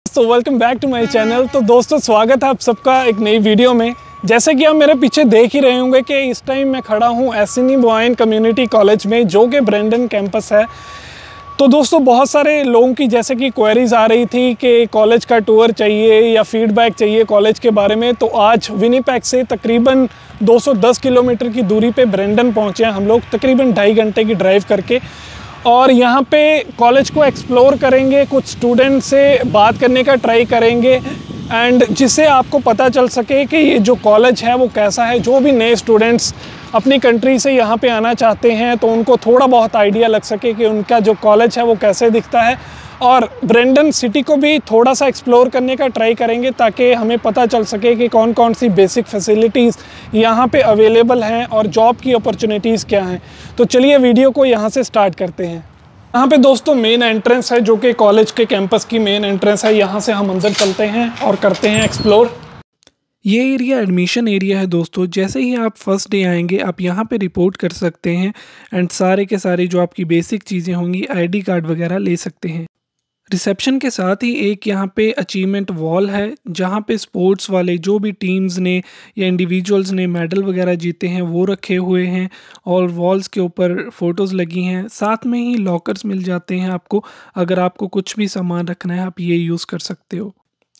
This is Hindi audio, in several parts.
तो welcome back to my channel. तो दोस्तों स्वागत है आप सबका एक नई वीडियो में। जैसे कि आप मेरे पीछे देख ही रहे होंगे कि इस टाइम मैं खड़ा हूँ एसिनी बोआइन कम्युनिटी कॉलेज में, जो कि ब्रेंडन कैंपस है। तो दोस्तों बहुत सारे लोगों की जैसे कि क्वेरीज आ रही थी कि कॉलेज का टूर चाहिए या फीडबैक चाहिए कॉलेज के बारे में। तो आज विनिपेग से तकरीबन 210 किलोमीटर की दूरी पे ब्रेंडन पहुँचे हैं हम लोग, तकरीबन 2.5 घंटे की ड्राइव करके। और यहाँ पे कॉलेज को एक्सप्लोर करेंगे, कुछ स्टूडेंट से बात करने का ट्राई करेंगे एंड जिससे आपको पता चल सके कि ये जो कॉलेज है वो कैसा है। जो भी नए स्टूडेंट्स अपनी कंट्री से यहाँ पे आना चाहते हैं तो उनको थोड़ा बहुत आइडिया लग सके कि उनका जो कॉलेज है वो कैसे दिखता है। और ब्रेंडन सिटी को भी थोड़ा सा एक्सप्लोर करने का ट्राई करेंगे ताकि हमें पता चल सके कि कौन कौन सी बेसिक फैसिलिटीज़ यहाँ पे अवेलेबल हैं और जॉब की अपॉर्चुनिटीज़ क्या हैं। तो चलिए वीडियो को यहाँ से स्टार्ट करते हैं। यहाँ पे दोस्तों मेन एंट्रेंस है, जो कि कॉलेज के कैंपस की मेन एंट्रेंस है। यहाँ से हम अंदर चलते हैं और करते हैं एक्सप्लोर। ये एरिया एडमिशन एरिया है दोस्तों। जैसे ही आप फर्स्ट डे आएंगे आप यहाँ पे रिपोर्ट कर सकते हैं एंड सारे के सारे जो आपकी बेसिक चीज़ें होंगी, आईडी कार्ड वगैरह ले सकते हैं। रिसेप्शन के साथ ही एक यहाँ पे अचीवमेंट वॉल है, जहाँ पे स्पोर्ट्स वाले जो भी टीम्स ने या इंडिविजुअल्स ने मेडल वगैरह जीते हैं वो रखे हुए हैं और वॉल्स के ऊपर फ़ोटोज़ लगी हैं। साथ में ही लॉकर्स मिल जाते हैं आपको, अगर आपको कुछ भी सामान रखना है आप ये यूज़ कर सकते हो।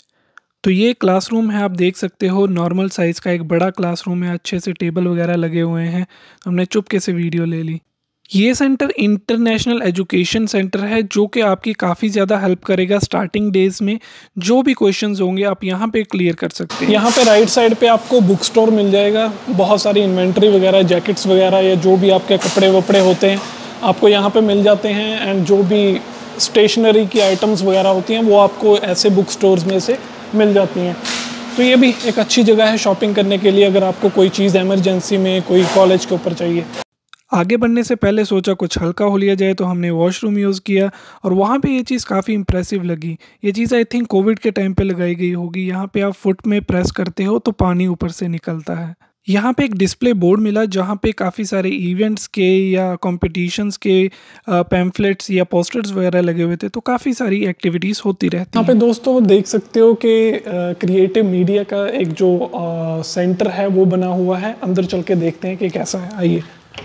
तो ये क्लासरूम है, आप देख सकते हो नॉर्मल साइज़ का एक बड़ा क्लासरूम है, अच्छे से टेबल वगैरह लगे हुए हैं। हमने चुपके से वीडियो ले ली। ये सेंटर इंटरनेशनल एजुकेशन सेंटर है, जो कि आपकी काफ़ी ज़्यादा हेल्प करेगा स्टार्टिंग डेज़ में। जो भी क्वेश्चंस होंगे आप यहाँ पे क्लियर कर सकते हैं। यहाँ पे राइट साइड पे आपको बुक स्टोर मिल जाएगा, बहुत सारी इन्वेंट्री वगैरह, जैकेट्स वगैरह या जो भी आपके कपड़े वपड़े होते हैं आपको यहाँ पे मिल जाते हैं। एंड जो भी स्टेशनरी की आइटम्स वगैरह होती हैं वो आपको ऐसे बुक स्टोर्स में से मिल जाती हैं। तो ये भी एक अच्छी जगह है शॉपिंग करने के लिए, अगर आपको कोई चीज़ एमरजेंसी में कोई कॉलेज के ऊपर चाहिए। आगे बढ़ने से पहले सोचा कुछ हल्का हो लिया जाए, तो हमने वॉशरूम यूज़ किया और वहाँ पे ये चीज़ काफ़ी इंप्रेसिव लगी। ये चीज़ आई थिंक कोविड के टाइम पे लगाई गई होगी। यहाँ पे आप फुट में प्रेस करते हो तो पानी ऊपर से निकलता है। यहाँ पे एक डिस्प्ले बोर्ड मिला जहाँ पे काफ़ी सारे इवेंट्स के या कॉम्पिटिशन्स के पैम्फलेट्स या पोस्टर्स वगैरह लगे हुए थे। तो काफ़ी सारी एक्टिविटीज़ होती रहती हैं। यहाँ पे दोस्तों देख सकते हो कि क्रिएटिव मीडिया का एक जो सेंटर है वो बना हुआ है। अंदर चल के देखते हैं कि कैसा है, आइए।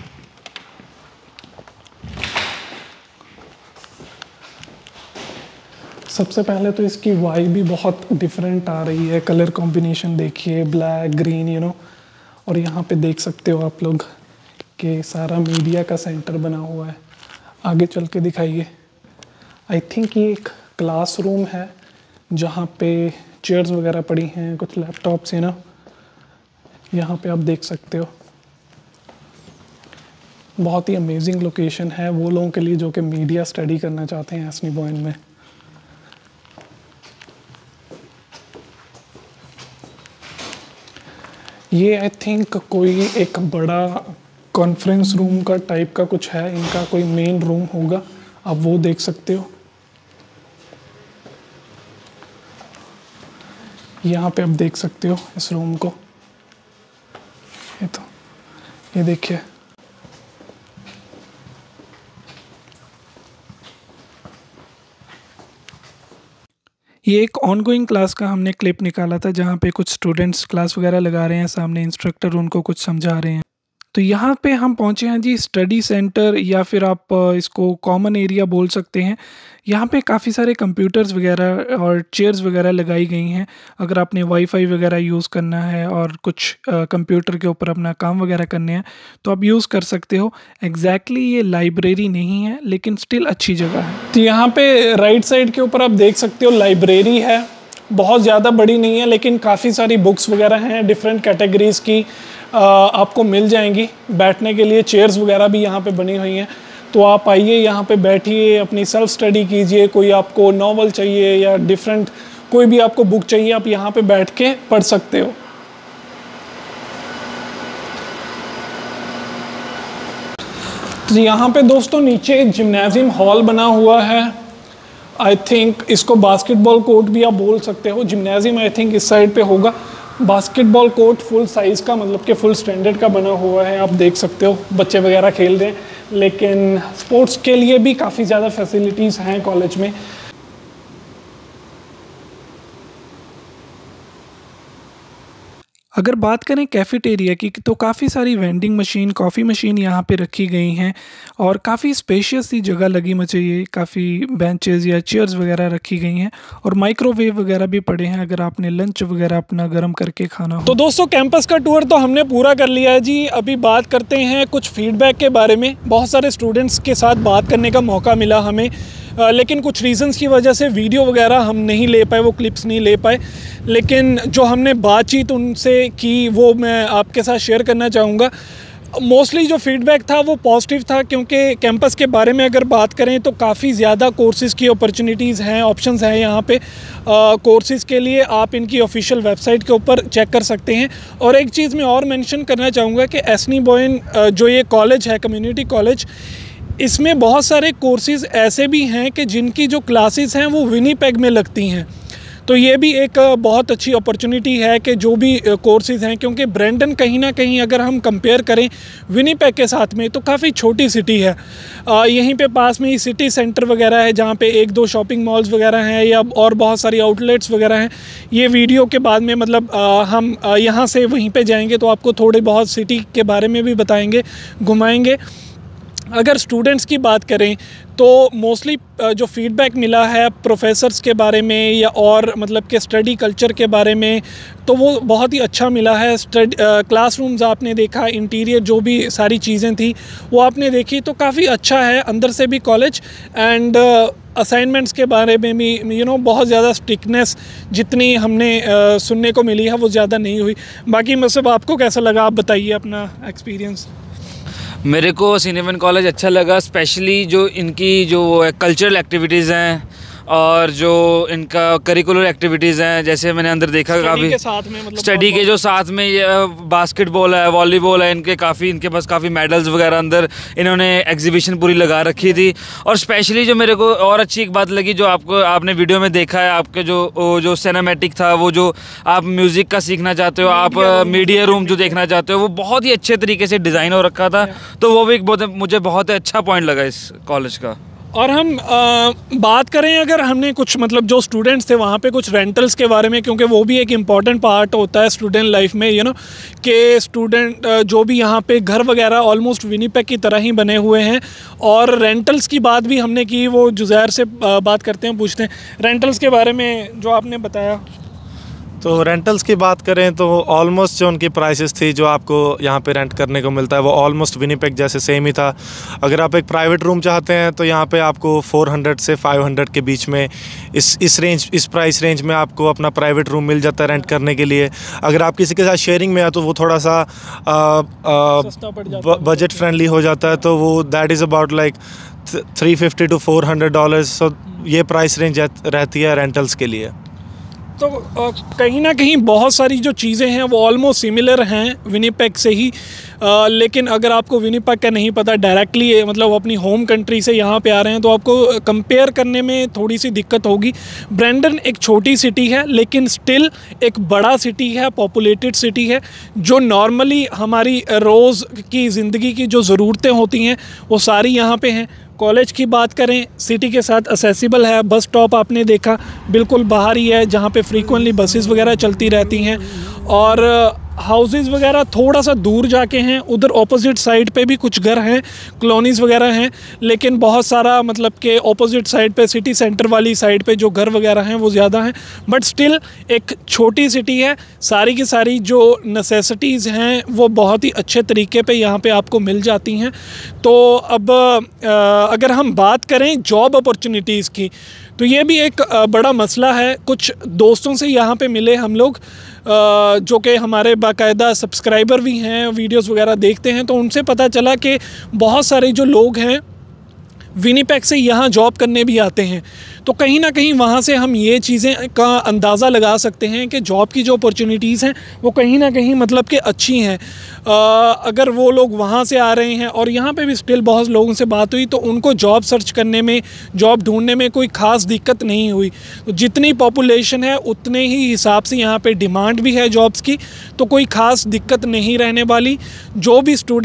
सबसे पहले तो इसकी वाइब भी बहुत डिफरेंट आ रही है। कलर कॉम्बिनेशन देखिए, ब्लैक ग्रीन और यहाँ पे देख सकते हो आप लोग कि सारा मीडिया का सेंटर बना हुआ है। आगे चल के दिखाइए। आई थिंक ये एक क्लासरूम है जहाँ पे चेयर्स वगैरह पड़ी हैं, कुछ लैपटॉप्स यहाँ पे आप देख सकते हो। बहुत ही अमेजिंग लोकेशन है वो लोगों के लिए जो कि मीडिया स्टडी करना चाहते हैं एसिनी बोआइन में। ये आई थिंक कोई एक बड़ा कॉन्फ्रेंस रूम का टाइप का कुछ है, इनका कोई मेन रूम होगा, आप वो देख सकते हो। यहाँ पे आप देख सकते हो इस रूम को। ये देखिए, ये एक ऑनगोइंग क्लास का हमने क्लिप निकाला था, जहाँ पे कुछ स्टूडेंट्स क्लास वगैरह लगा रहे हैं, सामने इंस्ट्रक्टर उनको कुछ समझा रहे हैं। तो यहाँ पे हम पहुँचे हैं जी स्टडी सेंटर, या फिर आप इसको कॉमन एरिया बोल सकते हैं। यहाँ पे काफ़ी सारे कंप्यूटर्स वगैरह और चेयर्स वगैरह लगाई गई हैं। अगर आपने वाईफाई वगैरह यूज़ करना है और कुछ कंप्यूटर के ऊपर अपना काम वगैरह करने हैं तो आप यूज़ कर सकते हो। एग्जैक्टली ये लाइब्रेरी नहीं है, लेकिन स्टिल अच्छी जगह है। तो यहाँ पे राइट साइड के ऊपर आप देख सकते हो लाइब्रेरी है। बहुत ज़्यादा बड़ी नहीं है, लेकिन काफ़ी सारी बुक्स वगैरह हैं डिफरेंट कैटेगरीज़ की, आपको मिल जाएंगी। बैठने के लिए चेयर्स वगैरह भी यहाँ पे बनी हुई हैं। तो आप आइए, यहाँ पे बैठिए, अपनी सेल्फ स्टडी कीजिए। कोई आपको नॉवल चाहिए या डिफरेंट कोई भी आपको बुक चाहिए, आप यहाँ पे बैठ के पढ़ सकते हो। तो यहाँ पे दोस्तों नीचे एक जिम्नेजियम हॉल बना हुआ है। आई थिंक इसको बास्केटबॉल कोर्ट भी आप बोल सकते हो। जिम्नेजियम आई थिंक इस साइड पे होगा। बास्केटबॉल कोर्ट फुल साइज़ का, मतलब कि फुल स्टैंडर्ड का बना हुआ है। आप देख सकते हो बच्चे वगैरह खेल रहे हैं, लेकिन स्पोर्ट्स के लिए भी काफ़ी ज़्यादा फैसिलिटीज़ हैं कॉलेज में। अगर बात करें कैफ़ेटेरिया की तो काफ़ी सारी वेंडिंग मशीन, कॉफ़ी मशीन यहाँ पे रखी गई हैं और काफ़ी स्पेशियस सी जगह लगी मुझे ये, काफ़ी बेंचेस या चेयर्स वगैरह रखी गई हैं और माइक्रोवेव वगैरह भी पड़े हैं अगर आपने लंच वगैरह अपना गर्म करके खाना हो। तो दोस्तों कैंपस का टूर तो हमने पूरा कर लिया है जी। अभी बात करते हैं कुछ फीडबैक के बारे में। बहुत सारे स्टूडेंट्स के साथ बात करने का मौका मिला हमें, लेकिन कुछ रीज़न्स की वजह से वीडियो वगैरह हम नहीं ले पाए, वो क्लिप्स नहीं ले पाए। लेकिन जो हमने बातचीत उनसे की वो मैं आपके साथ शेयर करना चाहूँगा। मोस्टली जो फीडबैक था वो पॉजिटिव था, क्योंकि कैंपस के बारे में अगर बात करें तो काफ़ी ज़्यादा कोर्सेज़ की अपॉर्चुनिटीज़ हैं, ऑप्शंस हैं यहाँ पे। कोर्सेज़ के लिए आप इनकी ऑफिशियल वेबसाइट के ऊपर चेक कर सकते हैं। और एक चीज़ मैं और मेंशन करना चाहूँगा कि एसनी बॉयन जो ये कॉलेज है, कम्युनिटी कॉलेज, इसमें बहुत सारे कोर्सेज़ ऐसे भी हैं कि जिनकी जो क्लासेस हैं वो विनीपेग में लगती हैं। तो ये भी एक बहुत अच्छी अपॉर्चुनिटी है कि जो भी कोर्सेज़ हैं, क्योंकि ब्रेंडन कहीं ना कहीं अगर हम कंपेयर करें विनीपेग के साथ में तो काफ़ी छोटी सिटी है। यहीं पे पास में ही सिटी सेंटर वगैरह है जहाँ पे 1-2 शॉपिंग मॉल्स वगैरह हैं या और बहुत सारी आउटलेट्स वगैरह हैं। ये वीडियो के बाद में मतलब हम यहाँ से वहीं पे जाएंगे तो आपको थोड़ी बहुत सिटी के बारे में भी बताएंगे, घुमाएंगे। अगर स्टूडेंट्स की बात करें तो मोस्टली जो फीडबैक मिला है प्रोफेसर्स के बारे में या और मतलब कि स्टडी कल्चर के बारे में, तो वो बहुत ही अच्छा मिला है। क्लासरूम्स आपने देखा, इंटीरियर जो भी सारी चीज़ें थी वो आपने देखी, तो काफ़ी अच्छा है अंदर से भी कॉलेज। एंड असाइनमेंट्स के बारे में भी बहुत ज़्यादा स्ट्रिक्टनेस जितनी हमने सुनने को मिली है वो ज़्यादा नहीं हुई। बाकी मतलब आपको कैसा लगा, आप बताइए अपना एक्सपीरियंस। मेरे को सिनेमन कॉलेज अच्छा लगा, स्पेशली जो इनकी जो कल्चरल एक्टिविटीज़ हैं और जो इनका करिकुलर एक्टिविटीज़ हैं। जैसे मैंने अंदर देखा काफ़ी स्टडी के जो साथ में ये बास्केटबॉल है, वॉलीबॉल है, इनके पास काफ़ी मेडल्स वगैरह अंदर इन्होंने एग्जीबिशन पूरी लगा रखी थी। और स्पेशली जो मेरे को और अच्छी एक बात लगी, जो आपने वीडियो में देखा है, आपके जो सिनेमैटिक था, वो जो आप म्यूज़िक का सीखना चाहते हो, आप मीडिया रूम जो देखना चाहते हो, वो बहुत ही अच्छे तरीके से डिज़ाइन हो रखा था। तो वो भी मुझे बहुत अच्छा पॉइंट लगा इस कॉलेज का। और हम बात करें अगर हमने कुछ मतलब जो स्टूडेंट्स थे वहाँ पे कुछ रेंटल्स के बारे में, क्योंकि वो भी एक इम्पॉर्टेंट पार्ट होता है स्टूडेंट लाइफ में, कि स्टूडेंट जो भी यहाँ पे घर वगैरह ऑलमोस्ट विनीपेग की तरह ही बने हुए हैं। और रेंटल्स की बात भी हमने की, वो जुज़ैर से बात करते हैं, पूछते हैं रेंटल्स के बारे में जो आपने बताया। तो रेंटल्स की बात करें तो ऑलमोस्ट जो उनकी प्राइसेस थी जो आपको यहाँ पे रेंट करने को मिलता है वो ऑलमोस्ट विनीपेग जैसे सेम ही था। अगर आप एक प्राइवेट रूम चाहते हैं तो यहाँ पे आपको 400 से 500 के बीच में इस प्राइस रेंज में आपको अपना प्राइवेट रूम मिल जाता है रेंट करने के लिए। अगर आप किसी के साथ शेयरिंग में है तो वो थोड़ा सा बजट फ्रेंडली हो जाता है, तो वो that is about like $350 to $400। So ये प्राइस रेंज रहती है रेंटल्स के लिए। तो कहीं ना कहीं बहुत सारी जो चीज़ें हैं वो ऑलमोस्ट सिमिलर हैं विनीपेग से ही। लेकिन अगर आपको विनीपेग का नहीं पता, डायरेक्टली मतलब अपनी होम कंट्री से यहाँ पे आ रहे हैं, तो आपको कंपेयर करने में थोड़ी सी दिक्कत होगी। ब्रेंडन एक छोटी सिटी है लेकिन स्टिल एक बड़ा सिटी है, पॉपुलेटेड सिटी है, जो नॉर्मली हमारी रोज़ की ज़िंदगी की जो ज़रूरतें होती हैं वो सारी यहाँ पे हैं। कॉलेज की बात करें, सिटी के साथ असेसिबल है। बस स्टॉप आपने देखा बिल्कुल बाहर ही है जहाँ पे फ्रीक्वेंटली बसेस वगैरह चलती रहती हैं। और हाउसेस वगैरह थोड़ा सा दूर जाके हैं, उधर ऑपोजिट साइड पे भी कुछ घर हैं, कॉलोनीज़ वगैरह हैं, लेकिन बहुत सारा मतलब कि ऑपोजिट साइड पे सिटी सेंटर वाली साइड पे जो घर वगैरह हैं वो ज़्यादा हैं। बट स्टिल एक छोटी सिटी है, सारी की सारी जो नेसेसिटीज़ हैं वो बहुत ही अच्छे तरीके पे यहाँ पे आपको मिल जाती हैं। तो अब अगर हम बात करें जॉब अपॉर्चुनिटीज़ की, तो ये भी एक बड़ा मसला है। कुछ दोस्तों से यहाँ पे मिले हम लोग जो कि हमारे बाकायदा सब्सक्राइबर भी हैं, वीडियोस वगैरह देखते हैं, तो उनसे पता चला कि बहुत सारे जो लोग हैं विनीपेग से यहाँ जॉब करने भी आते हैं। तो कहीं ना कहीं वहाँ से हम ये चीज़ें का अंदाज़ा लगा सकते हैं कि जॉब की जो अपॉर्चुनिटीज़ हैं वो कहीं ना कहीं मतलब कि अच्छी हैं। अगर वो लोग वहाँ से आ रहे हैं, और यहाँ पे भी स्टिल बहुत लोगों से बात हुई तो उनको जॉब सर्च करने में, जॉब ढूंढने में कोई ख़ास दिक्कत नहीं हुई। तो जितनी पॉपुलेशन है उतने ही हिसाब से यहाँ पे डिमांड भी है जॉब्स की, तो कोई ख़ास दिक्कत नहीं रहने वाली। जो भी स्टूडेंट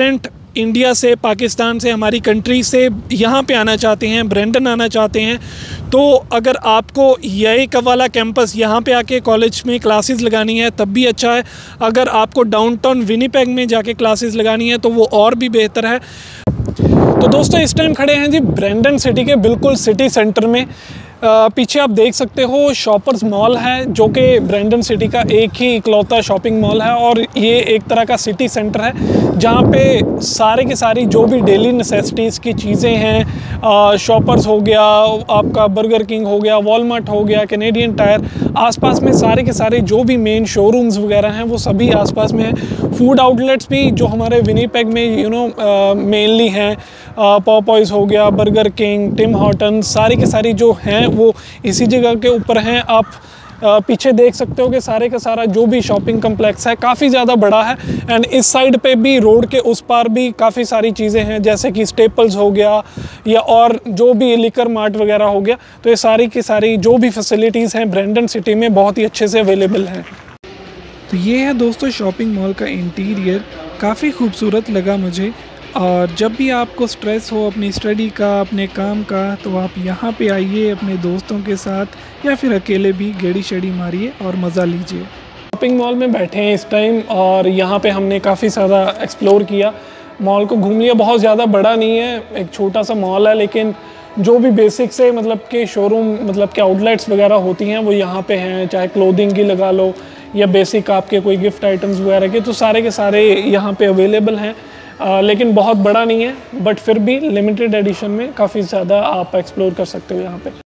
इंडिया से, पाकिस्तान से, हमारी कंट्री से यहाँ पे आना चाहते हैं, ब्रेंडन आना चाहते हैं, तो अगर आपको यही वाला कैंपस यहाँ पे आके कॉलेज में क्लासेस लगानी है तब भी अच्छा है। अगर आपको डाउनटाउन विनीपेग में जाके क्लासेस लगानी है तो वो और भी बेहतर है। तो दोस्तों इस टाइम खड़े हैं जी ब्रेंडन सिटी के बिल्कुल सिटी सेंटर में। पीछे आप देख सकते हो शॉपर्स मॉल है, जो कि ब्रेंडन सिटी का एक ही इकलौता शॉपिंग मॉल है और ये एक तरह का सिटी सेंटर है जहाँ पे सारे के सारी जो भी डेली नेसेसिटीज़ की चीज़ें हैं, शॉपर्स हो गया, आपका बर्गर किंग हो गया, वॉलमार्ट हो गया, कैनेडियन टायर, आसपास में सारे के सारे जो भी मेन शोरूम्स वगैरह हैं वो सभी आसपास में हैं। फूड आउटलेट्स भी जो हमारे विनीपेग में मेनली हैं, पॉपॉइज़ हो गया, बर्गर किंग, टिम हॉर्टन, सारी के सारी जो हैं वो इसी जगह के ऊपर हैं। आप पीछे देख सकते हो कि सारे का सारा जो भी शॉपिंग कम्प्लेक्स है काफ़ी ज़्यादा बड़ा है। एंड इस साइड पे भी रोड के उस पार भी काफ़ी सारी चीज़ें हैं, जैसे कि स्टेपल्स हो गया या और जो भी लिकर मार्ट वगैरह हो गया। तो ये सारी की सारी जो भी फैसिलिटीज़ हैं ब्रेंडन सिटी में बहुत ही अच्छे से अवेलेबल हैं। तो ये है दोस्तों शॉपिंग मॉल का इंटीरियर, काफ़ी खूबसूरत लगा मुझे। और जब भी आपको स्ट्रेस हो अपनी स्टडी का, अपने काम का, तो आप यहाँ पे आइए अपने दोस्तों के साथ या फिर अकेले भी गेड़ी शेड़ी मारिए और मज़ा लीजिए। शॉपिंग मॉल में बैठे हैं इस टाइम और यहाँ पे हमने काफ़ी ज़्यादा एक्सप्लोर किया, मॉल को घूम लिया। बहुत ज़्यादा बड़ा नहीं है, एक छोटा सा मॉल है, लेकिन जो भी बेसिक से मतलब के शोरूम मतलब के आउटलेट्स वगैरह होती हैं वो यहाँ पे हैं, चाहे क्लोथिंग की लगा लो या बेसिक आपके कोई गिफ्ट आइटम्स वगैरह के, तो सारे के सारे यहाँ पे अवेलेबल हैं। लेकिन बहुत बड़ा नहीं है, बट फिर भी लिमिटेड एडिशन में काफ़ी ज़्यादा आप एक्सप्लोर कर सकते हो यहाँ पे।